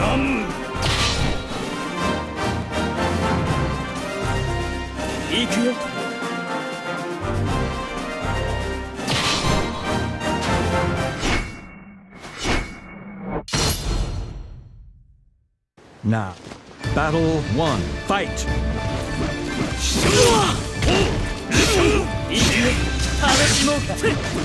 行くよ。 Now, battle 1, fight! いくよ。楽しもうか。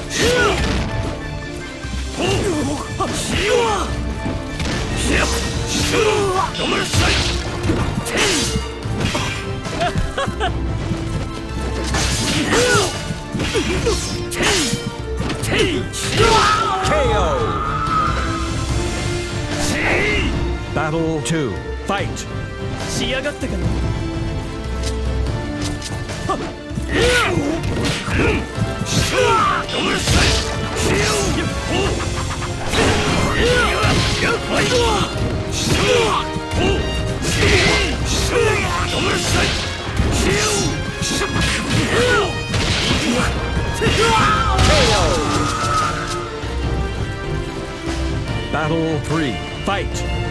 KO! Battle 2, fight! 仕上がったかな。 Battle 3, fight!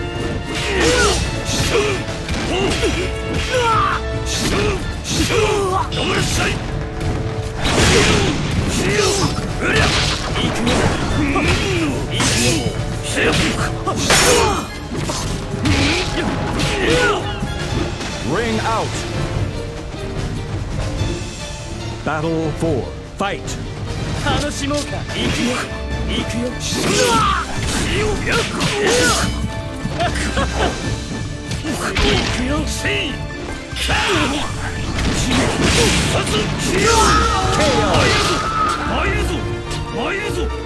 Ring out! Battle 4, fight! 楽しもうか。行くよ。行くよ。行くよ。 KO! 参るぞ。